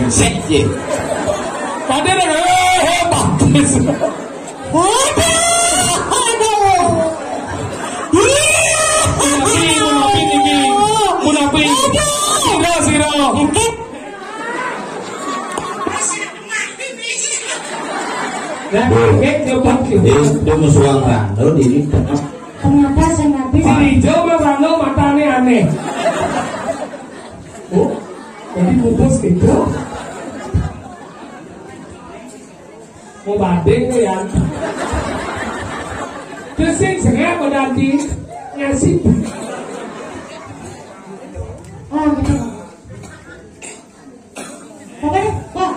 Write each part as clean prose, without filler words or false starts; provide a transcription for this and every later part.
brengsek ye. Padahal bagus. Dia musuhan Rando ini. Kenapa saya nggak bisa? Si hijau mah Rando matanya aneh. Oh, jadi bungkus gitu. Mau badeng ya? Terus sengaja mau nanti ngasih. Oh gitu. Oke, Pak.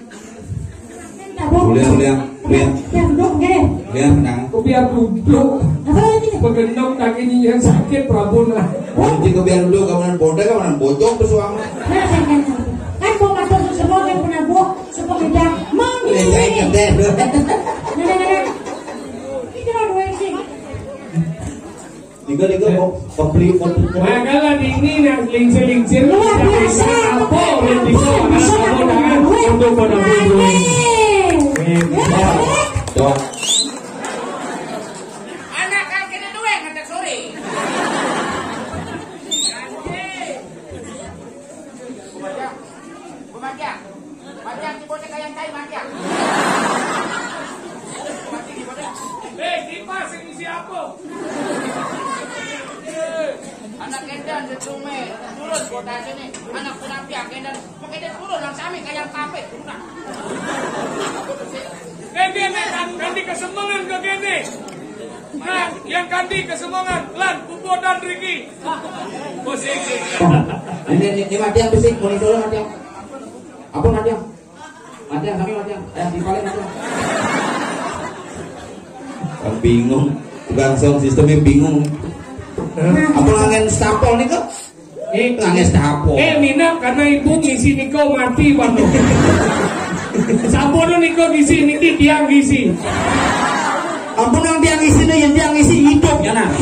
Boleh. Biar duduk, gede. Biar menang. Biar duduk. Apa lagi? Begendong kakinya yang sakit Prabuna. Nanti kau biar duduk, kamu bodoh, kamu bocong ke suami. Kan mau masuk semua yang pernah buat suka beda. Mami. Tiga kau beli kopi. Makanya ini yang lincir-lincir. Luar biasa. Apa yang bisa kamu dengan untuk pada bulu. Coba. Anak kan kena dua yang kata sore. Baca keyboardnya kayak yang kayak baca. Kipas ini siapa? Anak kendan secume, turun kota sini. Anak penampia kendan, pakai dia turun langsung kayak kafe. Kandi kesemangan ke gini. Nah, yang kandi kesemangan, Lan, Pupo dan Riki. Musik. Ini Matiang bisik, monitor Matiang. Apa Matiang? Matiang, kami Matiang. Di paling Matiang. Orang bingung, tukang sound sistemnya bingung. Apa ngangen stapol nih kok? Ngangen stapol. Minap karena ibu ngisi Niko mati Bandung. Sampun Niko ngisi niki tiang ngisi. Ampun yang tiang ngisi nih, yang tiang ngisi hidup ya nak.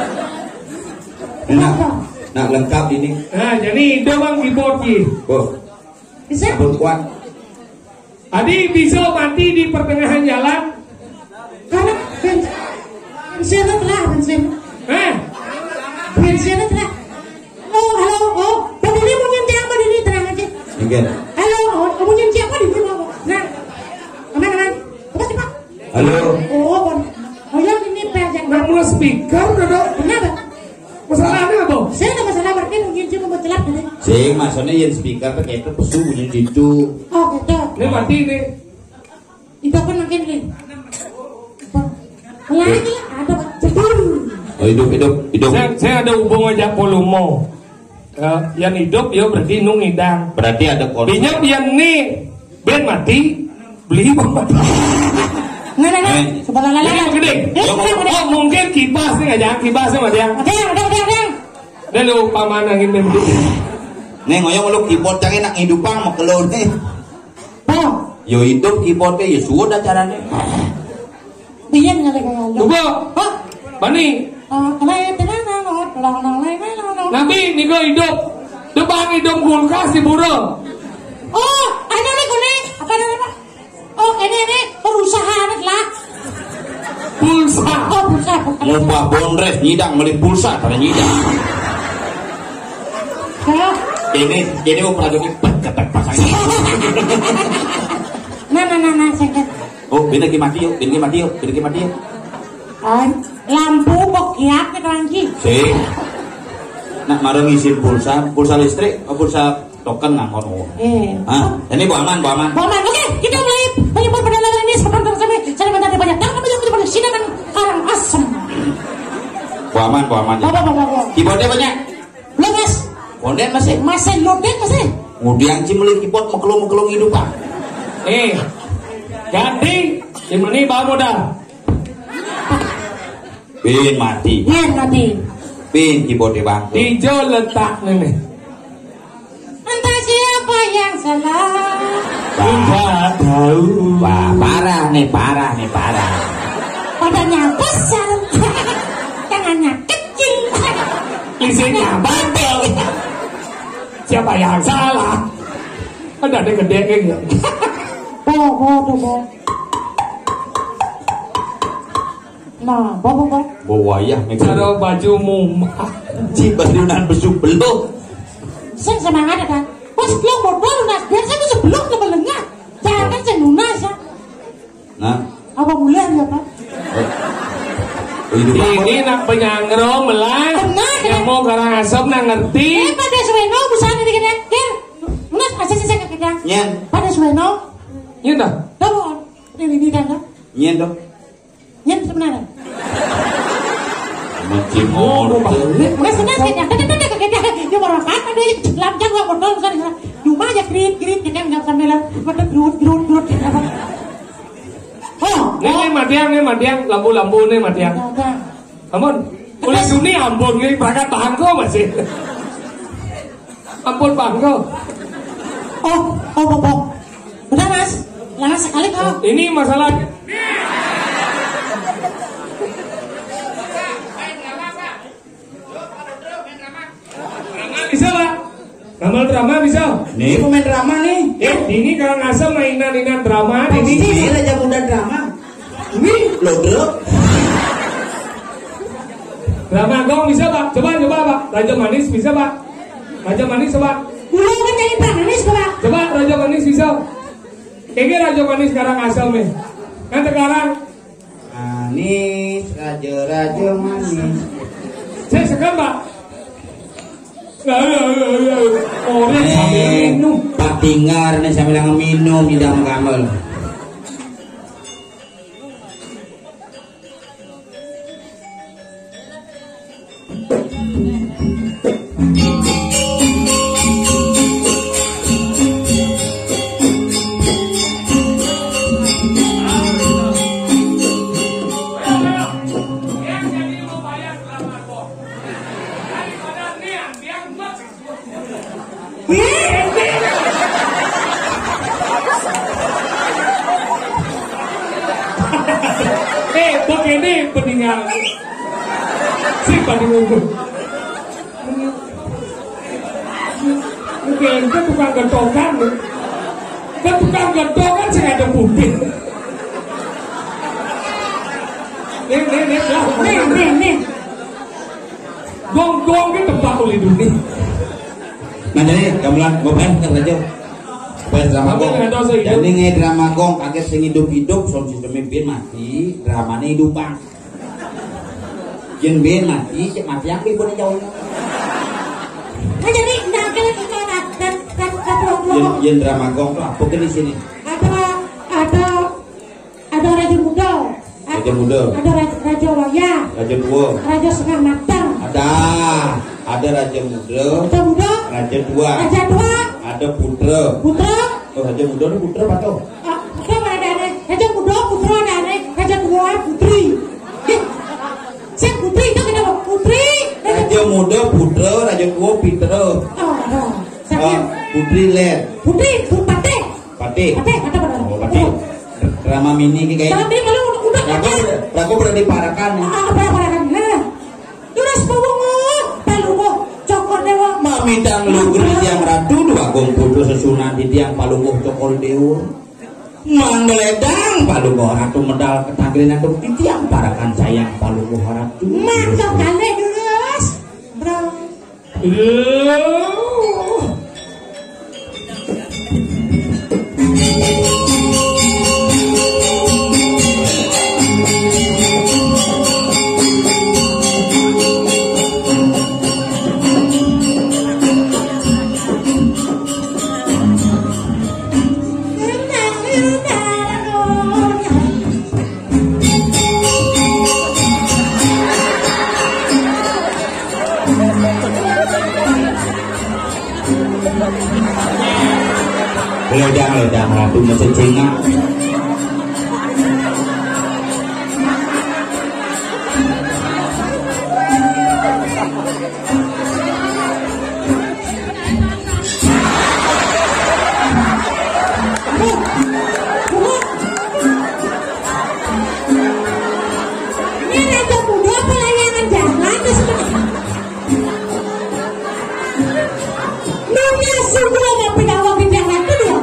Nak lengkap ini. Nah jadi itu bang keyboard ki. Oh, Bisa? kuat. Adi bisa mati di pertengahan jalan. Karena bensinnya telah bensin. Bensinnya telah. Oh halo, oh berdiri mau nyampe apa diri tenang aja. Enggak. Halo, oh mau nyampe apa di rumah? Nah, aman. Apa sih Pak? Halo. Oh ya ini pajak. Nggak mulai speaker dong. Kenapa? Masalahnya apa? Saya ada masalah berarti mungkin cuma buat celap gitu. Sing maksudnya yang speaker pakai itu pesu bunyi gitu. Oh gitu. Ini mati ini. Itu pun mungkin nih. Lagi ada betul. Oh hidup. Saya ada hubungan aja polumo. Yang hidup ya berarti nung hidang. Berarti ada kode. Binyak yang nih ben mati beli mati. Nah. Sebelah Ini gede. Oh mungkin kipas nih nggak jangan kipasnya mas yang. Udah. Dan lu pamanang ini begitu. Nih ngoyong lu keyboard yang enak hidupang mau keluar nih. Oh, Yo hidup keyboardnya ya sudah caranya. biar nggak ada kayak lu. Coba. Oh, Bani. Nabi niko hidup. Depan hidup kulkas di burung. Oh, ada nih kone. Apa namanya? Oh, ini perusahaan lah. Pulsa. Oh, pulsa. Ngubah bondres nyidang beli pulsa pada nyidang. Ini mau pernah ketek pasangnya. Nah, saya. Oh, bina mati yuk. Lampu kok kiap kita lagi. Sing. Nak marah ngisi pulsa listrik, pulsa token nggak ngono. Ini bu aman. Oke, kita mulai penyebab perdagangan ini seperti sampai saya bentar banyak. Dan kami juga pada sini kan karang asem. Bu aman. Bawa. Keyboardnya banyak. Belum mas. Konten masih. Masih loaded masih. Ngudiang cimeli keyboard mekelung hidup pak. Ganti. Ini bawa modal. Pin mati. Pin keyboardnya bang. Hijau letak nih. Entah siapa yang salah. Tidak tahu. Wah parah nih. Badannya besar. Tangannya kecil. Isinya bandel. Siapa yang salah? Ada gede kayak Bo. Nah, bo. Wayah cara baju mumah. Cibadunan besuk belum. Sen semangat kan. Pas belum modal lunas, biasa itu sebelum ke melengah. Jangan sen lunas ya. Nah, Apa boleh ya Pak? Ini nak penyangrong melah. Yang mau karang asap nak ngerti. Pada suweno busana di kena. Lunas pasti saya kakeknya. Nyen. Pada suweno. Iya dah. Tahu ini kan kan? Nyen dong. Nyen sebenarnya. Macam orang. Mas sebenarnya kakeknya. Dia orang kata dia lamjang nggak modal sana. Cuma aja krit kita nggak sampai lah. Pada gerut. Oh, Nih matiang lampu nih matiang. Ampun, oleh suni ampun nih berangkat bahan kau masih. Ampun bahan kau. Oh, udah Mas, lama sekali kau. Ini masalah. Bisa Pak? Gamal drama bisa? Nih pemain drama nih. Ini kalau ngasem mainan drama ini. Ini Raja Muda drama. Ini Lodro. Drama gong bisa Pak? Coba Pak. Raja Manis bisa Pak? Raja Manis coba. Dulu kan jadi manis Pak. Coba Raja Manis bisa. Kayaknya Raja Manis sekarang asal nih. Kan sekarang Manis, Raja Manis. saya sekarang Pak. Orang sambil minum. Pak Tinggar nih sambil minum di dalam kamar. Begini peninggalan si paling unggul. Mungkin kan tukang gentokan, kan tukang gentokan sih ada putih. Nih. Gong kan tempat oleh dunia. Nah jadi gamelan gopen kan Raja. Pas drama gong. Jadi nge drama gong kaget sing hidup sound sistemnya biar mati, dramanya hidupan. Yen biar mati, cek mati yang boleh jauh. Nah jadi nggak kena kita dan Yen drama gong tuh apa di sini? ada Raja Muda. Raja Muda. Ada Raja Waya. Raja Dua. Raja Setengah Matang. Ada Raja Muda. Raja Muda. Raja Dua. Raja Dua. Ada Putra. Putra. Raja Muda itu Putra apa tuh? Ada Raja Muda, Putra ada Raja Dua, Putri. Saya Putri itu kenapa? Putri. Raja Muda, Putra, Raja Dua, Pitra. Putri Len. Putri, Pate. Ada pada. Oh, Pati. Drama mini ini kayak. Drama mini kalau udah. Aku udah diparakan. Parakan. Terus Palungo, Cokor Dewa. Mamidang lugur tiang ratu dua gong putu sesunan di tiang Palungo Cokor Dewa. Mangledang Palungo ratu medal ketangkirin atau di tiang parakan sayang Palungo ratu. Mantap kali terus, bro. Ledang ratu mesin singa. Nanya sungguh mau pindah pindah waktu dia.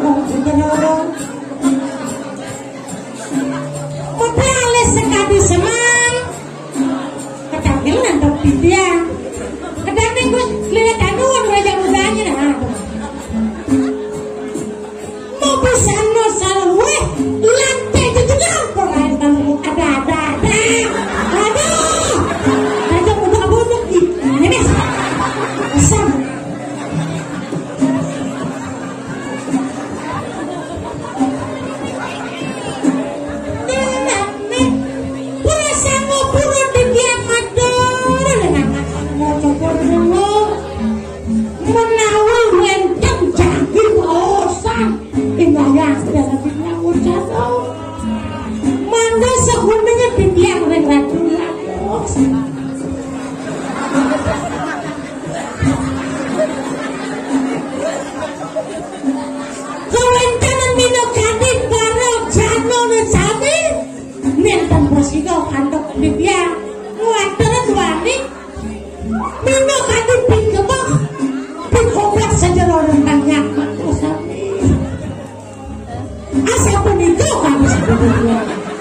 sapunika kami sebetulnya.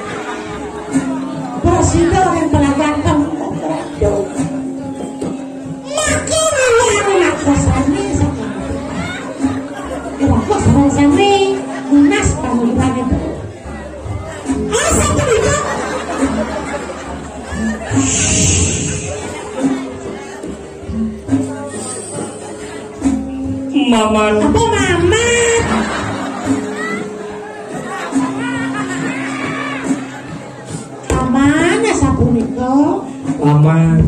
Presiden yang telah ganteng maka anak kosani kok sama-sama lunas panggilan itu asal menikah Maman apa mama amannya sapunika Maman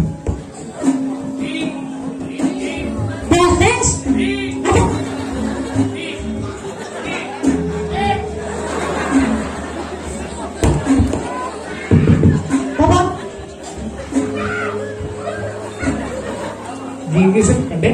beres ada Bapak gini sekadek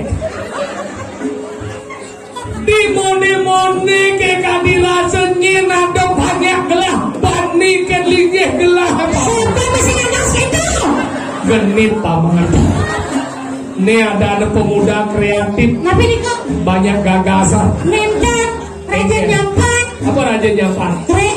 dimoni-moni ke kadirasen ada banyak gelah bani ke linggih gelah siapa masih nangis itu genit paman ini ada pemuda kreatif tapi nih kok banyak gagasan nendang raja nyampan apa raja nyampan grek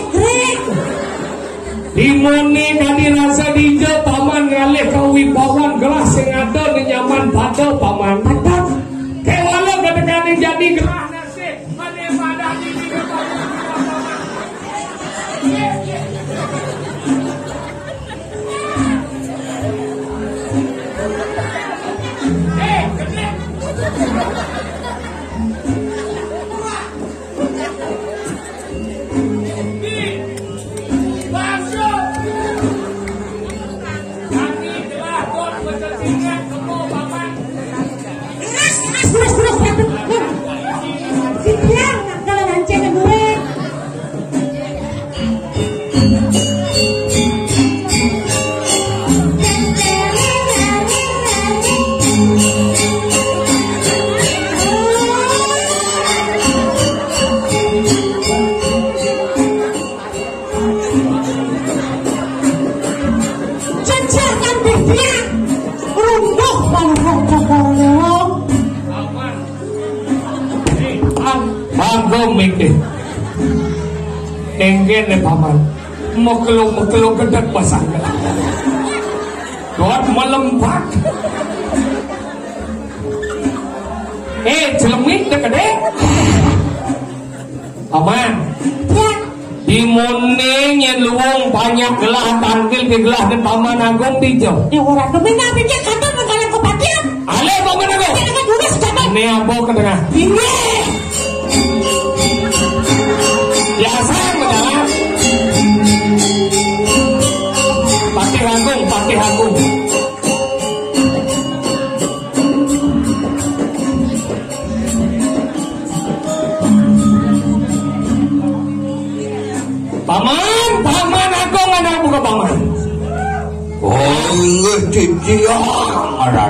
dimoni kadirasa dijo paman ngalih kawibawan gelas sing ada di nyaman pada paman kewala ketekane jadi gelah nasi mane pada di enggen ne paman mekelo gedek pasang doat melempak celemik dek paman ya dimone nyeluung banyak gelah tangkil ke gelah dan paman agung dijo di orang dominan dia kata mengalang kepatian ale paman agung ini apa ke tengah ini biasa mendalam Patih Agung paman Agung anak buka paman oh inget dia arat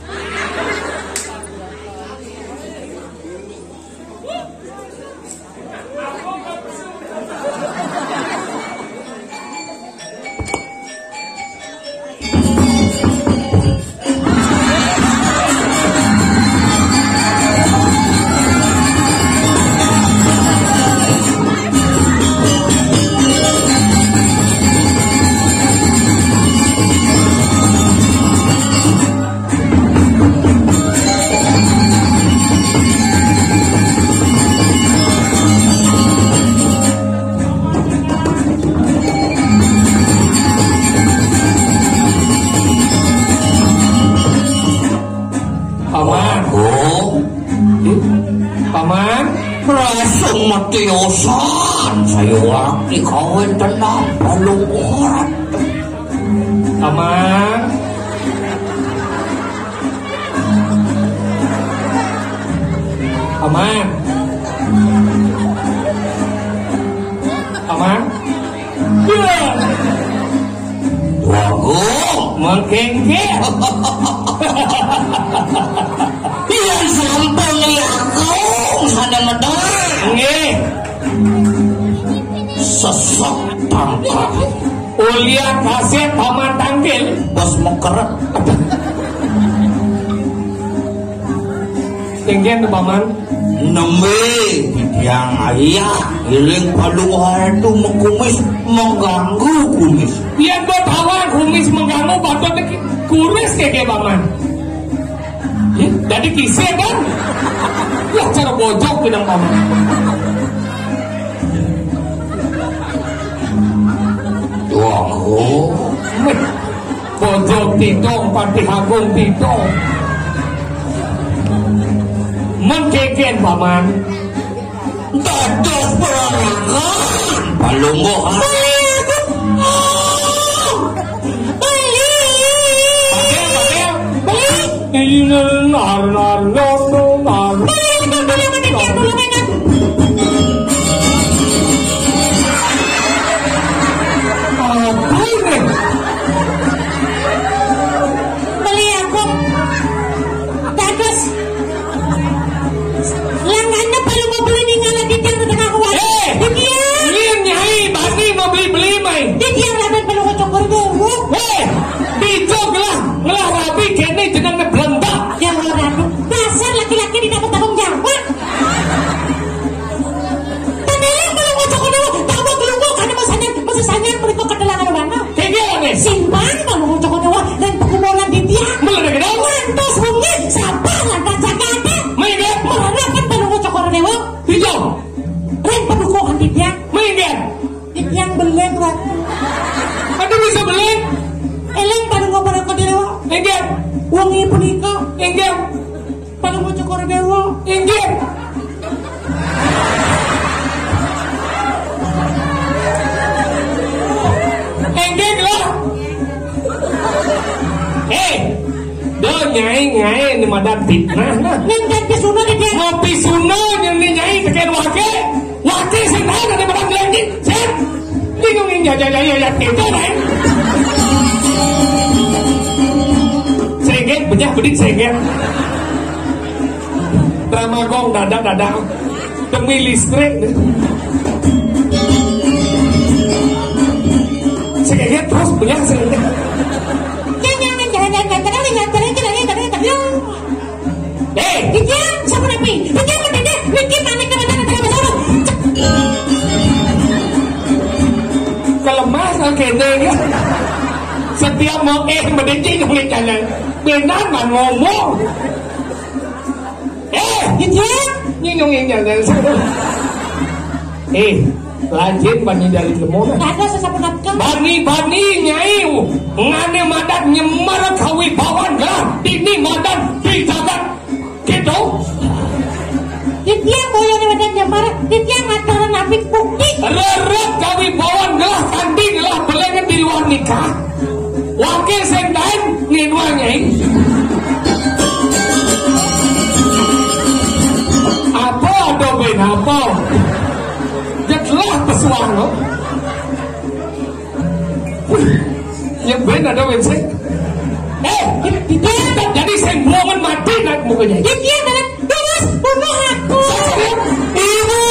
matiosan saya orang dikawin tenang lalu orang aman iya wago mengkengkeng iya sampel liakong sana medang sesok tangkap ulia kasih paman tangkil bos mekeret tinggian tuh paman nembe Yang ayah iling paluar itu mengkumis mengganggu kumis. Yang gue tahu kumis mengganggu batok kuris kayak paman. Jadi kisah kan? Ya cara bojok pinang paman. Wah, bojok titong pati hagung titong. Mengkeken paman. dados perangan palungguhan. Wangi punika inggih Paduka Cakradewa inggih inggih lah do nyai ni madan fitnah nah ngan pisuna di dia ngopi suno yang ni nyai teken wake sing tahu ada madan lagi set bingung jaja ya itu kan sengget banyak bedik sengget Ramagong dadak demi listrik sengget terus banyak sengget kelemah kayaknya setiap mau mendenci ngomong jalan benar mà ngomong nyong jalan lanjut bani dari lemona ada sesapunapkan bani nyai ngane madat nyemar kawi bawan gelah dini madat dijagat gitu Ditya boyo ni madat nyemar Ditya ngataran apik bukti reret kawi bawan gelah kandi gelah belengan di luar nikah wakil sendan nginwanyai apa ada ben apa jetlah pesuang lo yang ben ada ben sih jadi saya buangan mati nak mukanya Ditya dalam terus bunuh aku ibu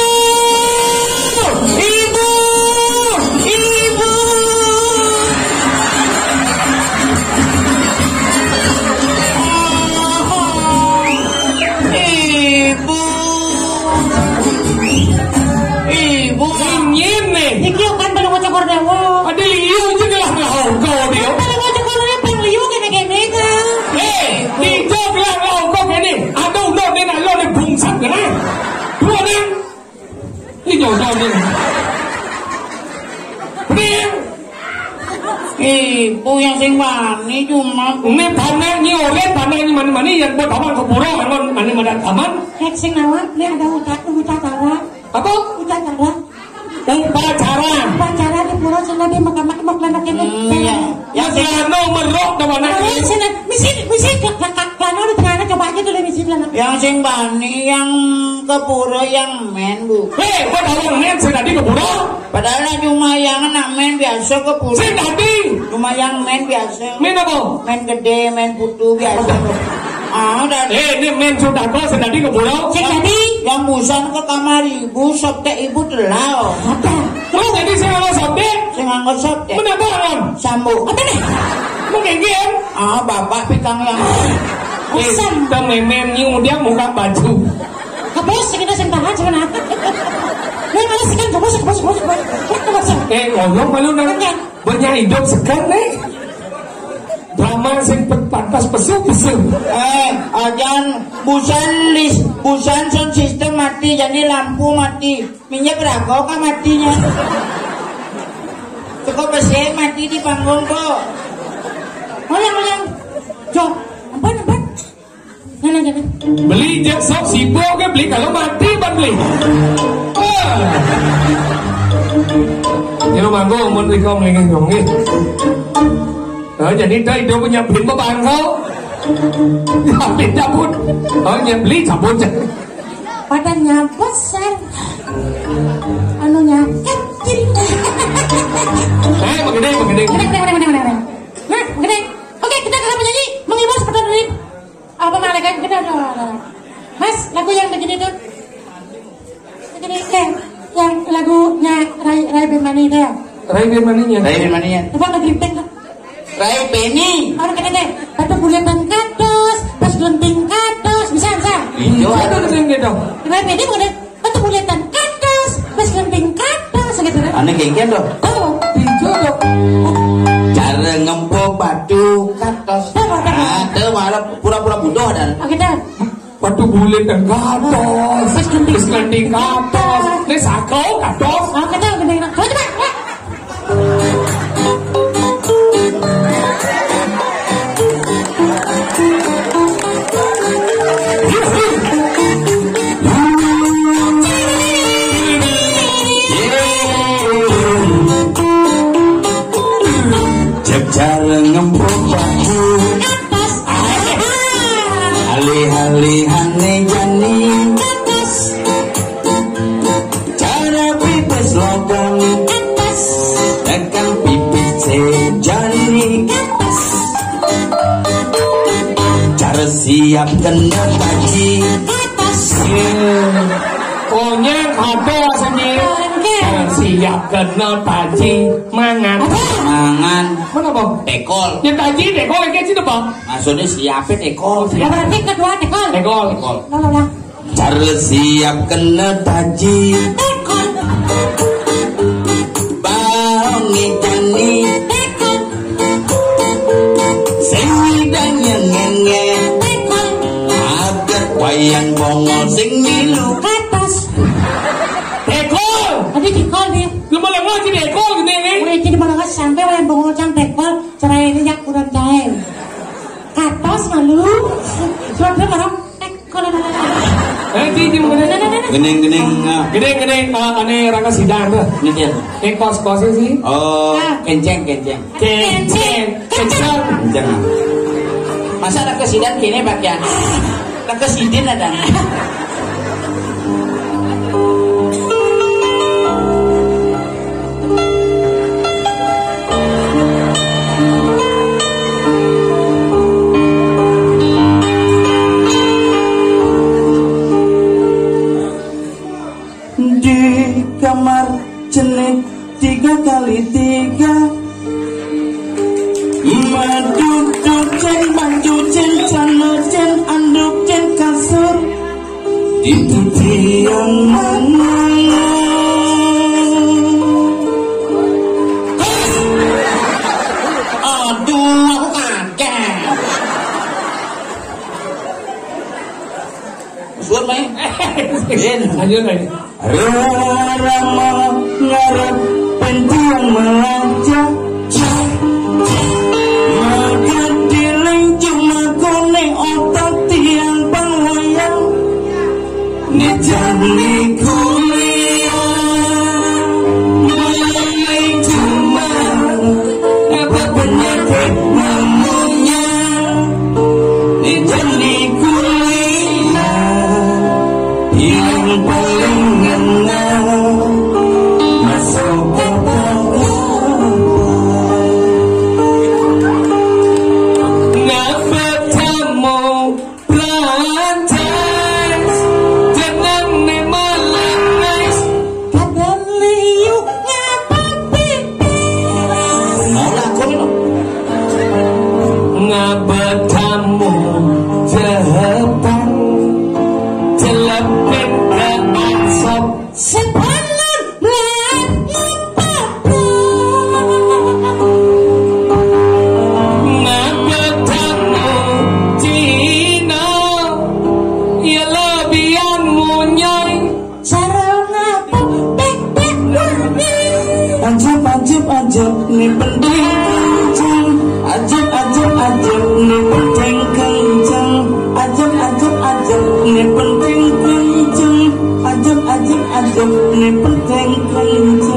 Iki kan Paduka Cakradewa ada liu juga lah kau dia Paduka Cakradewa pengliu kene-kene kan dijog lah kau kene aduh lo ni nak lo ni bungsat kena dua ni ni jauh ni Ibu yang sing wani cuma ni panah ni oleh panah ni mana-mana yang buat taman kepura mana mana taman Hek sing nawa ni ada upacara apa upacara di pura sana di makam lana kene yang selano merok dah mana kene sana misi lana di tengah coba aja dulu misi lana yang sing bani yang ke pura yang men bu buat orang men sudah di kepura padahal cuma yang anak men biasa ke pura sudah di cuma yang men biasa men apa men gede men putu biasa dan ini men sudah kau sudah di kepura sing jadi yang busan ke kamar ibu soptek ibu telau terus jadi saya mau sobek sing angkat soptek kenapa orang sambung mungkin bapak pikang yang kita memen nyu dia muka baju kebos kita sing tahan sebenarnya. Nih malah sekan kebos. Ngomong malu nang banyak hidup sekan nih. Drama sing pantas pesu. Ajan busan sound system mati, jadi lampu mati, minyak rokok kan matinya. Cukup besi mati di panggung kok. Ngoyang. Jo, empat. Nana. Beli jet sok sibo ke beli kalau mati ban beli. Ini manggo mun riko ngomong. Jadi tadi dia punya beli beban kau. Beli cabut. Beli cabut. Badannya besar. Anunya kecil. Begede. Nah, begede. Oke, kita akan menyanyi menghibur seperti ini. Apa malaikat kita Mas, lagu yang begini tuh. Begini yang lagunya Rai Bemani itu ya. Rai Bemaninya. Coba ngegripping tuh. Rai Beni. Orang kata deh, batu bulatan kados, pas lenting kados, bisa. Iya, ada gitu. Rai Beni mau deh, batu bulatan kados, pas lenting kados, gitu kan? Aneh genggen dong. Oh, Pintu dong. Cara ngempok batu katos. Itu malah pura-pura butuh dan. oke dah. Batu bulet dan katos. Terus landing katos. Ini sakau katos. Oke dah, coba. Cara ngempuk batu alih-alihane jani cara pipis logam tekan pipis sejani cara siap kena taji Pokoknya ada sendiri. Siap kena taji mangan. Mana bang? Tekol. Yang taji tekol yang kecil bang. Maksudnya siapin tekol. Berarti kedua tekol. Lah. cara siap kena taji Tekol. bangi jani sing midangnya ngenge Tekol. agar wayang bongol sing milu Katos. Tekol. Tadi tekol dia. Lu malah ngaji tekol gini nih. Udah jadi malah sampai wayang bongol cang tekol, cerai ini yak kurang cair. Katos malu. Suara marah tekol. Di mana? gening-gening Gede aneh rangka sidang tuh. Ini dia. Ini kos-kosnya sih. oh Kenceng. Kencang. jangan Masa ada kesidan gini bagian? Ada kesidin ada. di kamar jenik 3x3 maduk baju celana anduk kasur itu tiang mana Aduh, aku kaget. Suar main. Lanjut lagi. Rama ngarep pentiang melajak maka diling cuma kone otak tiang pangwayang nijani kuliah mulai cuma apa penyakit namanya nijani kuliah yang paling ngena ajab ni penting kencang. Ajab ni penting kencang. Ajab ni penting kencang. Ajab ni penting kencang.